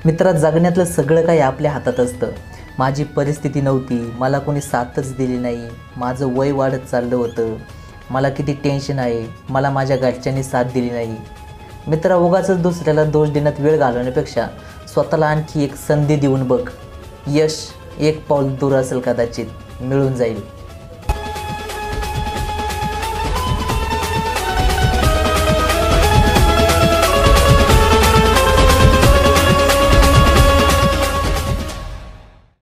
मित्रा, जगण्यातलं सगळं काही आपल्या हातात असतं. माझी परिस्थिती नव्हती, मला कोणी साथच दिली नाही, माझं वय वाढत चाललं होतं, मला किती टेन्शन आहे, मला माझ्या घरच्यांनी साथ दिली नाही. मित्रा, उगाचच दुसऱ्याला दोष देण्यात वेळ घालवण्यापेक्षा स्वतःला आणखी एक संधी देऊन बघ. यश एक पाऊल दूर असेल, कदाचित मिळून जाईल.